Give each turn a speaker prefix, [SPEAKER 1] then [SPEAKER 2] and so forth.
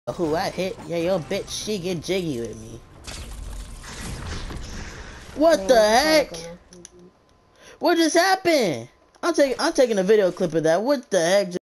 [SPEAKER 1] Who I hit? Yeah, yo, bitch, she get jiggy with me. What the heck? What just happened? I'm taking a video clip of that. What the heck?